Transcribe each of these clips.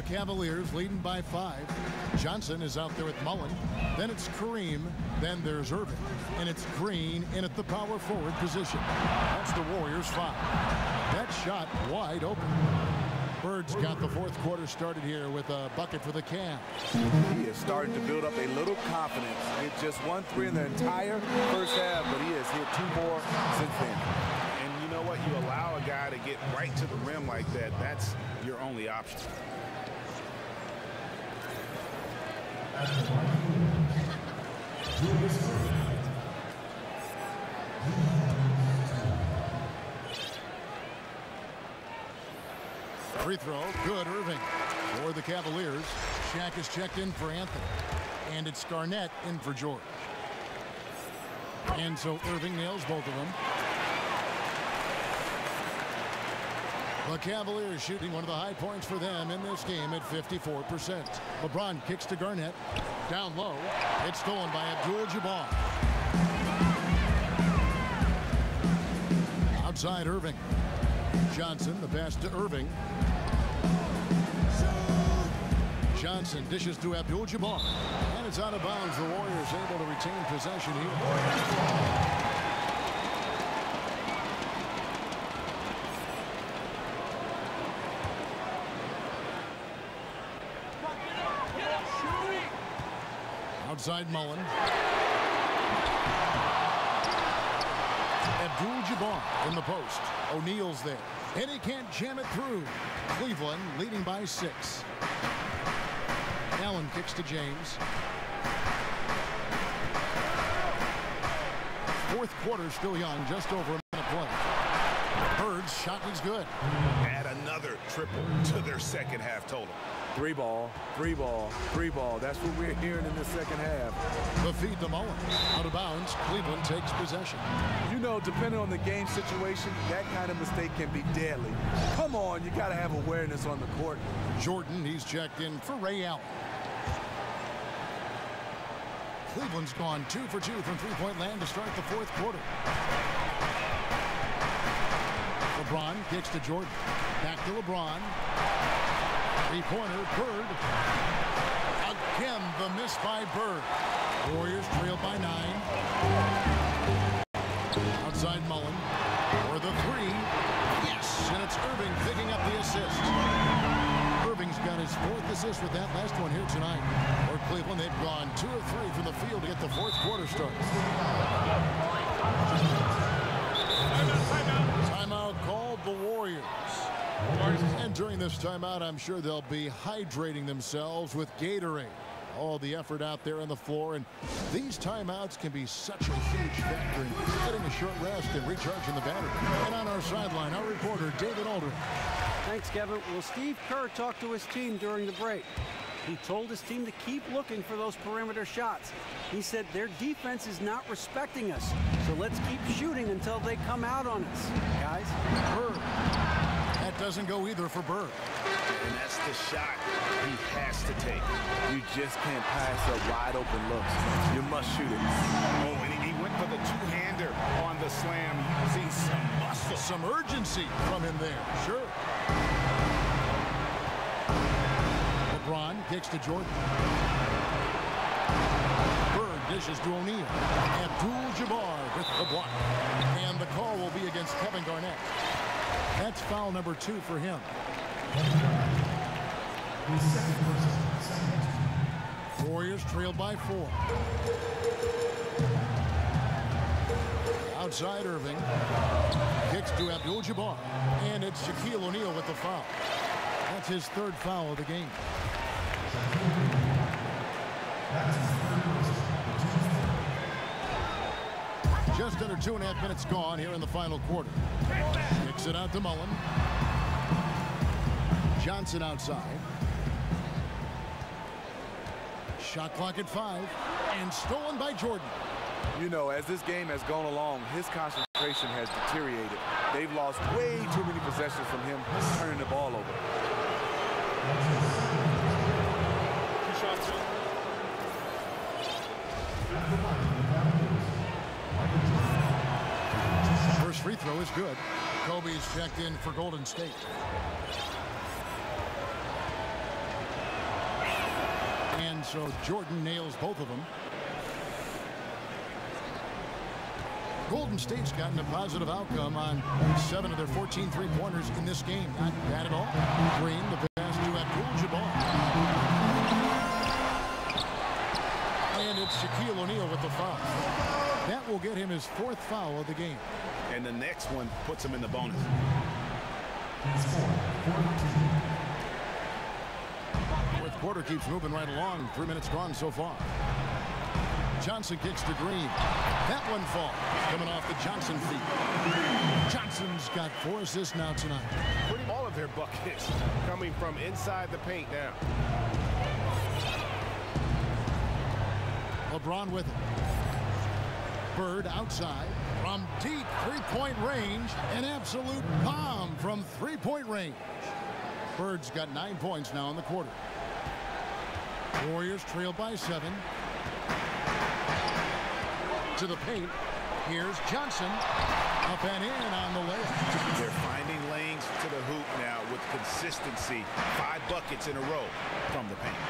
Cavaliers leading by 5. Johnson is out there with Mullen. Then it's Kareem. Then there's Irving. And it's Green in at the power forward position. That's the Warriors 5. That shot wide open. Bird's got the fourth quarter started here with a bucket for the Cavs. He is starting to build up a little confidence. Hit just 1 3 in the entire first half, but he has hit 2 more since then. And you know what? You allow a guy to get right to the rim like that. That's your only option. Free throw, good. Irving for the Cavaliers. Shaq is checked in for Anthony. And it's Garnett in for George. And so Irving nails both of them. The Cavaliers shooting one of the high points for them in this game at 54%. LeBron kicks to Garnett. Down low. It's stolen by Abdul-Jabbar. Outside Irving. Johnson, the pass to Irving. Johnson dishes to Abdul-Jabbar. And it's out of bounds. The Warriors able to retain possession here. Outside Mullen. Abdul-Jabbar in the post. O'Neal's there. And he can't jam it through. Cleveland leading by 6. Allen kicks to James. Fourth quarter still young, just over a minute play. Bird's shot is good. Add another triple to their second half total. 3 ball, 3 ball, 3 ball. That's what we're hearing in the second half. The feed to Mullen. Out of bounds. Cleveland takes possession. You know, depending on the game situation, that kind of mistake can be deadly. Come on, you got to have awareness on the court. Jordan, he's checked in for Ray Allen. Cleveland's gone 2 for 2 from three-point land to start the fourth quarter. LeBron kicks to Jordan. Back to LeBron. Three-pointer, Bird. Again, the miss by Bird. Warriors trail by 9. Outside Mullen for the 3. Yes, and it's Irving picking up the assist. Irving's got his 4th assist with that last one here tonight. For Cleveland, they've gone 2 of 3 from the field to get the fourth quarter started. Timeout called the Warriors. And during this timeout, I'm sure they'll be hydrating themselves with Gatorade. All the effort out there on the floor, and these timeouts can be such a huge factor in getting a short rest and recharging the battery. And on our sideline, our reporter, David Aldridge. Thanks, Kevin. Well, Steve Kerr talked to his team during the break. He told his team to keep looking for those perimeter shots. He said their defense is not respecting us, so let's keep shooting until they come out on us, guys. Bird. That doesn't go either for Bird. And that's the shot he has to take. You just can't pass up wide open looks. You must shoot it. Oh, and he went for the two-hander on the slam, using some muscle. Some urgency from him there. Sure. LeBron kicks to Jordan. Bird dishes to O'Neal. Abdul-Jabbar with the block. And the call will be against Kevin Garnett. That's foul number 2 for him. Warriors trailed by 4. Outside Irving. Kicks to Abdul-Jabbar. And it's Shaquille O'Neal with the foul. That's his 3rd foul of the game. Just under 2.5 minutes gone here in the final quarter. Kicks it out to Mullen. Johnson outside. Shot clock at 5. And stolen by Jordan. You know, as this game has gone along, his concentration has deteriorated. They've lost way too many possessions from him turning the ball over. First free throw is good. Kobe's checked in for Golden State. And so Jordan nails both of them. Golden State's gotten a positive outcome on 7 of their 14 three-pointers in this game. Not bad at all. Green, the pass to Abdul-Jabbar. And it's Shaquille O'Neal with the foul. That will get him his 4th foul of the game. And the next one puts him in the bonus. Fourth quarter keeps moving right along. 3 minutes gone so far. Johnson kicks to Green. That one falls. Coming off the Johnson feet. Johnson's got 4 assists now tonight. All of their buckets coming from inside the paint now. LeBron with it. Bird outside from deep three-point range. An absolute bomb from three-point range. Bird's got 9 points now in the quarter. Warriors trail by 7. To the paint. Here's Johnson. Up and in on the layup. They're finding lanes to the hoop now with consistency. 5 buckets in a row from the paint.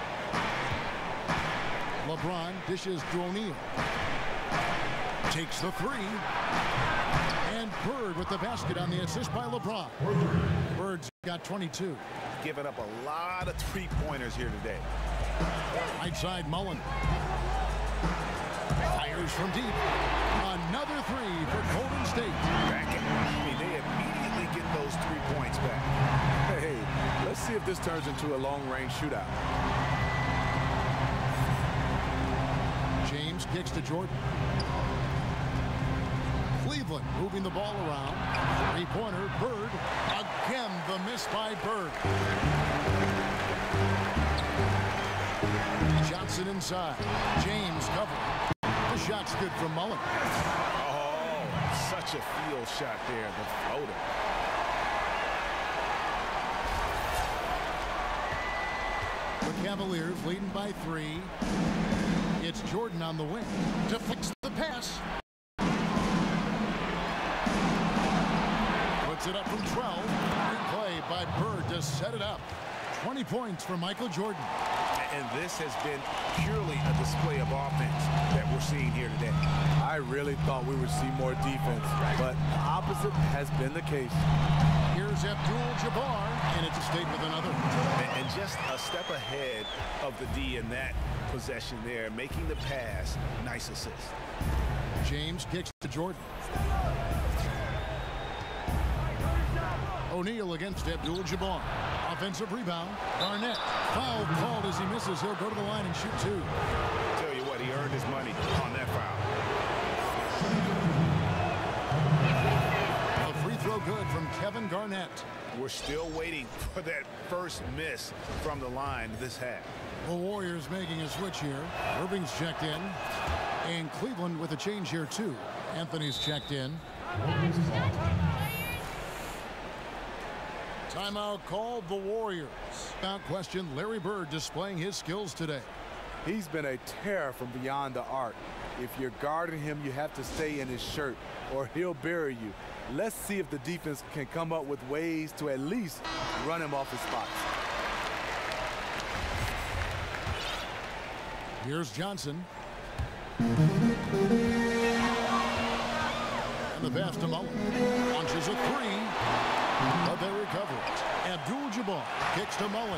LeBron dishes to O'Neal. Takes the 3. And Bird with the basket on the assist by LeBron. Bird's got 22. Giving up a lot of three-pointers here today. Right side Mullen. Fires from deep. Another 3 for Golden State. Back at they immediately get those 3 points back. Hey, let's see if this turns into a long-range shootout. James kicks to Jordan. Cleveland moving the ball around. 3-pointer, Bird. Again, the miss by Bird. Johnson inside. James covering. The shot's good from Mullen. Oh, such a field shot there, the floater. The Cavaliers leading by 3. It's Jordan on the wing to fix the pass. Puts it up from 12. Good play by Bird to set it up. 20 points for Michael Jordan. And this has been purely a display of offense that we're seeing here today. I really thought we would see more defense, but the opposite has been the case. Here's Abdul-Jabbar, and it's stayed with another. And just a step ahead of the D in that possession there, making the pass. Nice assist. James kicks to Jordan. O'Neal against Abdul-Jabbar. Offensive rebound. Garnett. Foul called as he misses. He'll go to the line and shoot 2. Tell you what, he earned his money on that foul. A free throw good from Kevin Garnett. We're still waiting for that first miss from the line this half. The Warriors making a switch here. Irving's checked in. And Cleveland with a change here too. Anthony's checked in. Timeout called the Warriors. Without question, Larry Bird displaying his skills today. He's been a terror from beyond the arc. If you're guarding him, you have to stay in his shirt or he'll bury you. Let's see if the defense can come up with ways to at least run him off his spots. Here's Johnson. And the pass to Mullen. Launches a 3. But they recover it. Abdul-Jabbar kicks to Mullen.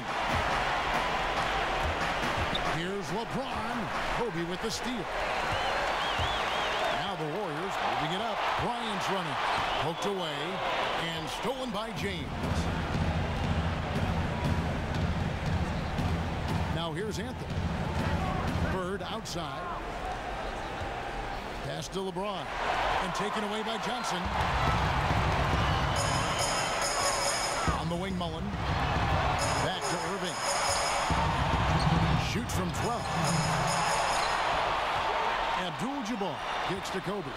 Here's LeBron. Kobe with the steal. Now the Warriors moving it up. Bryant's running. Poked away. And stolen by James. Now here's Anthony. Bird outside. Pass to LeBron. And taken away by Johnson. On the wing, Mullen. Back to Irving. Shoots from 12. Abdul-Jabbar kicks to Kobe.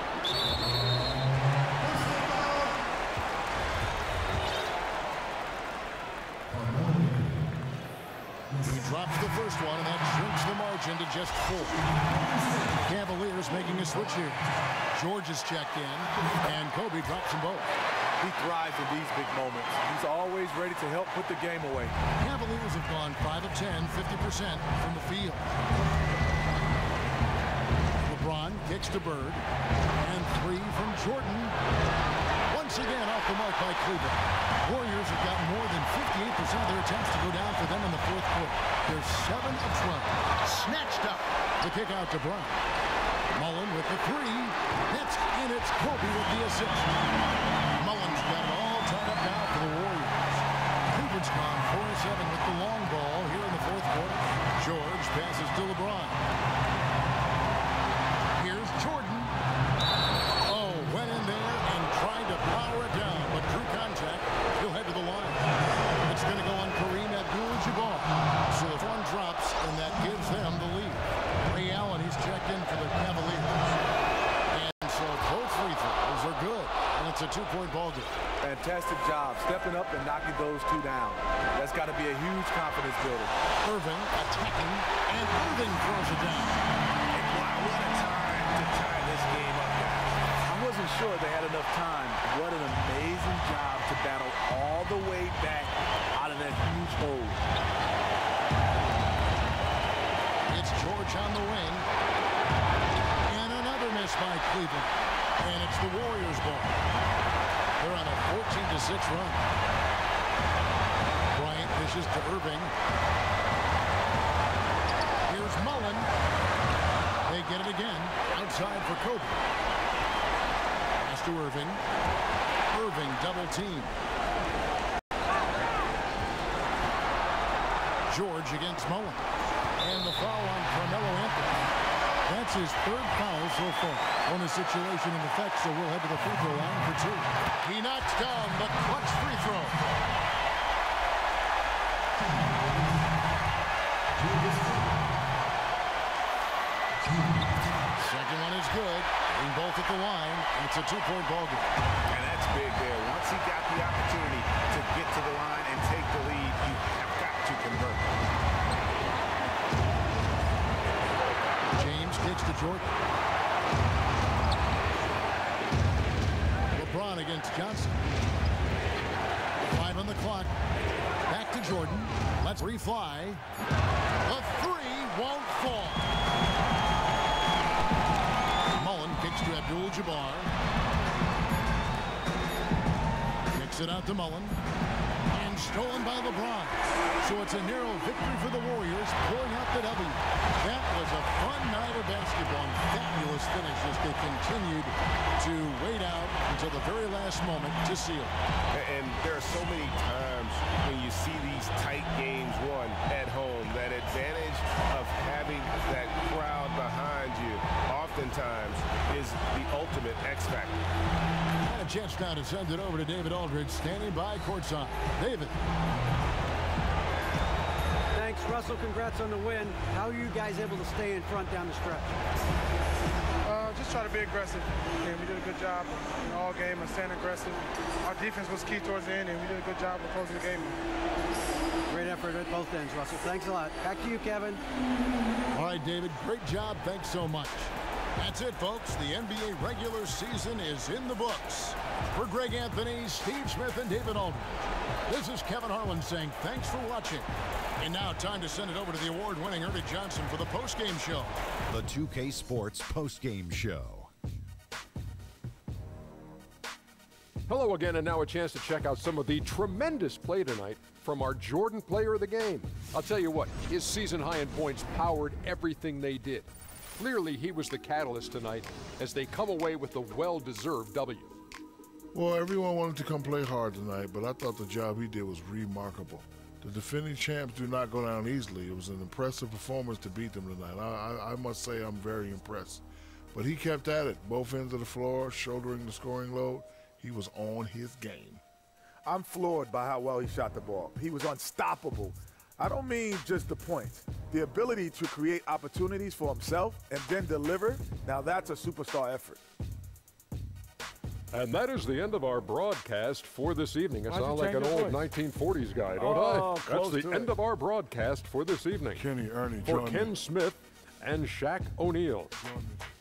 He drops the first one, and that shrinks the margin to just 4. Cavaliers making a switch here. George is checked in, and Kobe drops them both. He thrives in these big moments. He's always ready to help put the game away. Cavaliers have gone 5 of 10, 50% from the field. LeBron kicks to Bird. And 3 from Jordan. Once again off the mark by Cleveland. Warriors have gotten more than 58% of their attempts to go down for them in the fourth quarter. They're 7 of 12. Snatched up. The kick out to Bryant. Mullen with the 3. Hits, and it's Kobe with the assist. Mullen's got it all tied up now for the Warriors. Cleveland's gone 4-7 with the long ball here in the fourth quarter. George passes to LeBron. Here's Jordan. Oh, went in there and tried to power it down, but drew contact. He'll head to the line. It's going to go on Kareem Abdul-Jabbar. So if one drops, and that gives them the lead. Ray Allen, he's checked in for the Cavaliers. And so both free throws are good, and it's a 2-point ball game. Fantastic job stepping up and knocking those 2 down. That's got to be a huge confidence builder. Irving attacking, and Irving throws it down. Wow, what a time to tie this game up, guys. I wasn't sure they had enough time. What an amazing job to battle all the way back out of that huge hole. It's George on the wing. And another miss by Cleveland. And it's the Warriors' ball. They're on a 14-6 run. Bryant dishes to Irving. Here's Mullen. They get it again. Outside for Kobe. Pass to Irving. Irving double team. George against Mullen. And the foul on Carmelo Anthony. That's his 3rd foul so far on the situation in effect, so we'll head to the free throw line for 2. He knocks down the clutch free throw. Second one is good. Being both at the line, and it's a 2-point ball game. And that's big there. Once he got the opportunity to get to the line and take the lead, you have got to convert. James kicks to Jordan. LeBron against Johnson. 5 on the clock. Back to Jordan. Let's refly. The 3 won't fall. Mullen kicks to Abdul-Jabbar. Kicks it out to Mullen. And stolen by LeBron. So it's a narrow victory for the Warriors, pulling out the W. That was a fun night of basketball. Fabulous finish as they continued to wait out until the very last moment to seal. And there are so many times when you see these tight games won at home, that advantage of having that crowd behind you oftentimes is the ultimate X factor. And a chance now to send it over to David Aldridge, standing by courtside. David. Thanks, Russell. Congrats on the win. How are you guys able to stay in front down the stretch? Just try to be aggressive. And we did a good job all game of staying aggressive. Our defense was key towards the end, and we did a good job of closing the game. Great effort at both ends, Russell. Thanks a lot. Back to you, Kevin. All right, David. Great job. Thanks so much. That's it, folks. The NBA regular season is in the books. For Greg Anthony, Steve Smith, and David Aldridge, this is Kevin Harlan saying thanks for watching. And now time to send it over to the award-winning Ernie Johnson for the postgame show. The 2K Sports postgame show. Hello again, and now a chance to check out some of the tremendous play tonight from our Jordan player of the game. I'll tell you what, his season high in points powered everything they did. Clearly, he was the catalyst tonight as they come away with a well-deserved W. Well, everyone wanted to come play hard tonight, but I thought the job he did was remarkable. The defending champs do not go down easily. It was an impressive performance to beat them tonight. I must say I'm very impressed. But he kept at it, both ends of the floor, shouldering the scoring load. He was on his game. I'm floored by how well he shot the ball. He was unstoppable. I don't mean just the points. The ability to create opportunities for himself and then deliver, now that's a superstar effort. And that is the end of our broadcast for this evening. I sound like an old 1940s guy, don't I? That's the end of our broadcast for this evening. Kenny, Ernie, for Ken Smith and Shaq O'Neal.